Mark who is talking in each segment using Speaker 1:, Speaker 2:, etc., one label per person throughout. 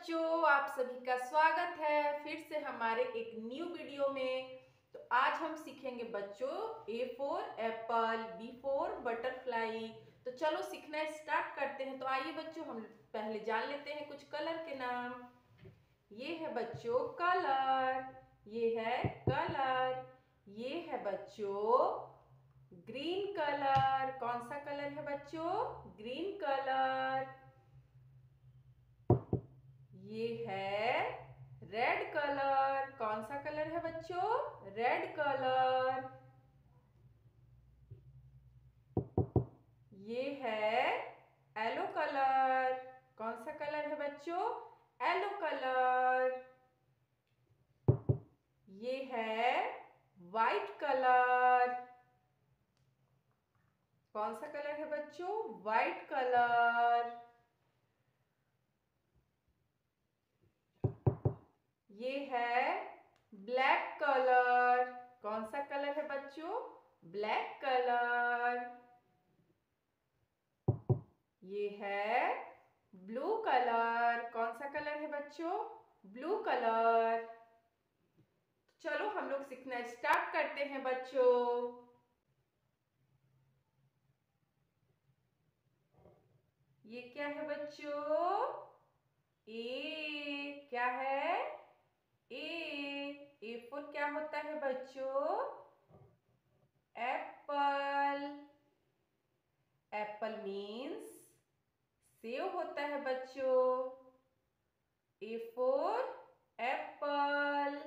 Speaker 1: बच्चों, आप सभी का स्वागत है फिर से हमारे एक न्यू वीडियो में। तो आज हम सीखेंगे बच्चों A for apple, B for butterfly. तो चलो सीखना स्टार्ट करते हैं। तो आइए बच्चों, हम पहले जान लेते हैं कुछ कलर के नाम। ये है बच्चों कलर, ये है कलर, ये है बच्चों ग्रीन कलर। कौन सा कलर है बच्चों? Green colour. ये है रेड कलर। कौन सा कलर है बच्चों? Red colour. ये है येलो कलर। कौन सा कलर है बच्चों? Yellow colour. ये है वाइट कलर। कौन सा कलर है बच्चों? White colour. ये है ब्लैक कलर। कौन सा कलर है बच्चों? Black colour. ये है ब्लू कलर। कौन सा कलर है बच्चों? Blue colour. चलो हम लोग सीखना स्टार्ट करते हैं बच्चों। ये क्या है बच्चों? ए। क्या है? ए फॉर क्या होता है बच्चों? एप्पल। एप्पल मीन्स सेव होता है बच्चों। A for apple.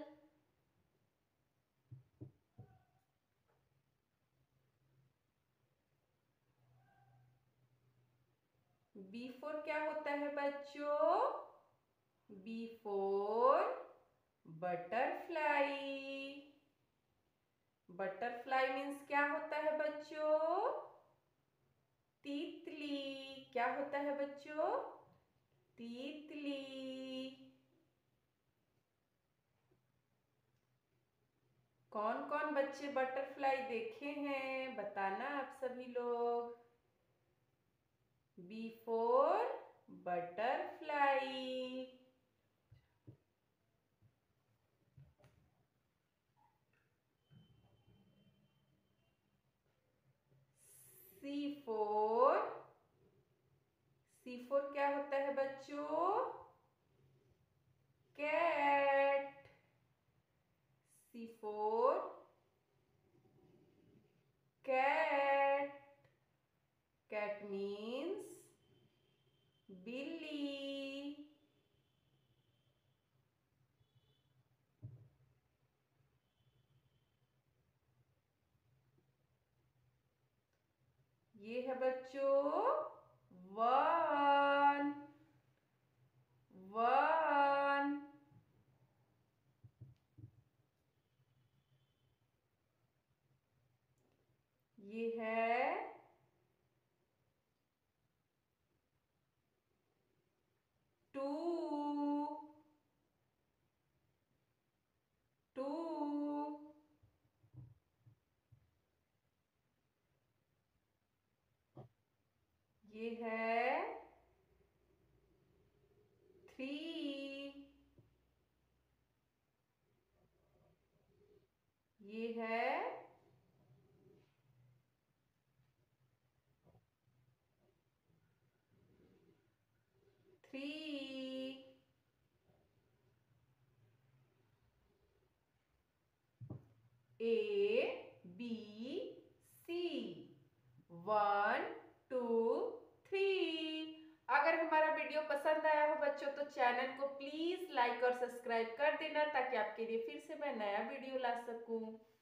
Speaker 1: B for क्या होता है बच्चों? B for butterfly. Butterfly means क्या होता है बच्चों? तितली। क्या होता है बच्चों? तितली। कौन कौन बच्चे बटरफ्लाई देखे हैं बताना आप सभी लोग। B for butterfly. C for. C for क्या होता है बच्चों? Cat. C for cat. Cat means बिल्ली। ये है बच्चों वन। वन। ये है टू। टू। ये है थ्री। ये है three. A B C. One two three. अगर हमारा वीडियो पसंद आया हो बच्चों तो चैनल को प्लीज लाइक और सब्सक्राइब कर देना, ताकि आपके लिए फिर से मैं नया वीडियो ला सकूं।